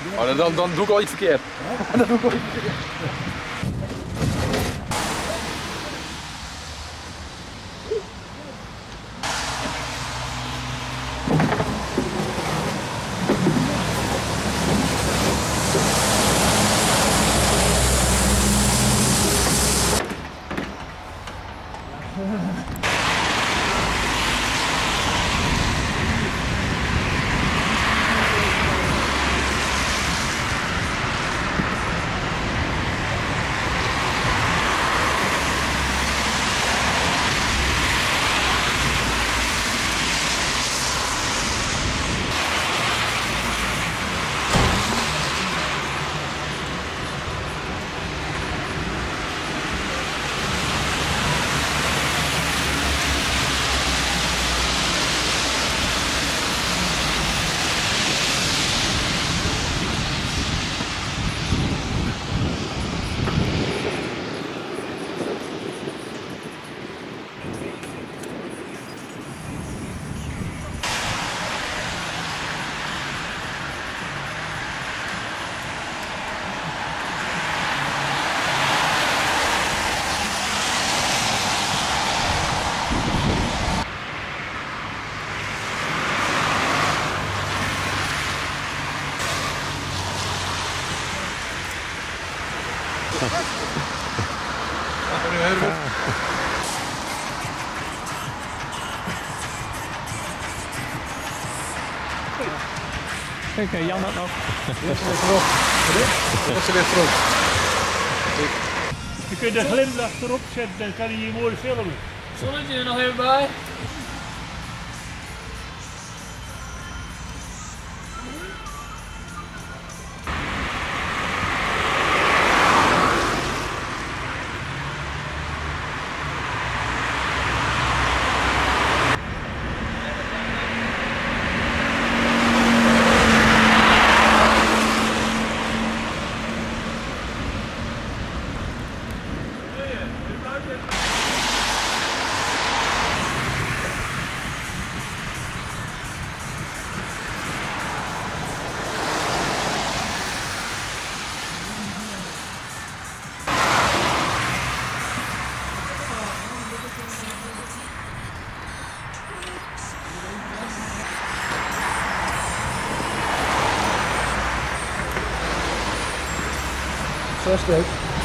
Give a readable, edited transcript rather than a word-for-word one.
Oh, dan doe ik al iets verkeerd. Dan doe ik al iets verkeerd. Kijk, Jan had nog. Dat is weer terug. Dat is weer terug. Je kunt de glimlach erop zetten, dan kan hij je mooi filmen. Zonnetje er nog even bij. Zo is het leuk.